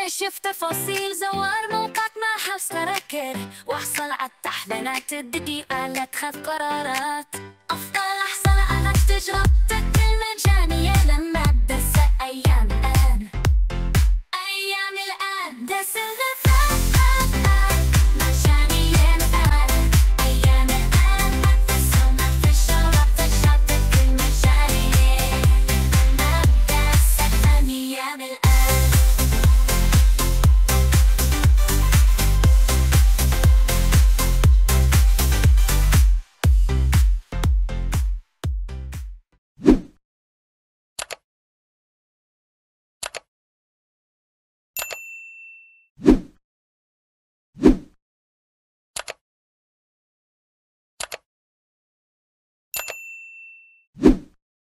اكتشف تفاصيل زوار موقعنا حاستركر واحصل على التحذيرات الدقيقة لا تخاف قرارات. أفضل لحظة لأنك تجرب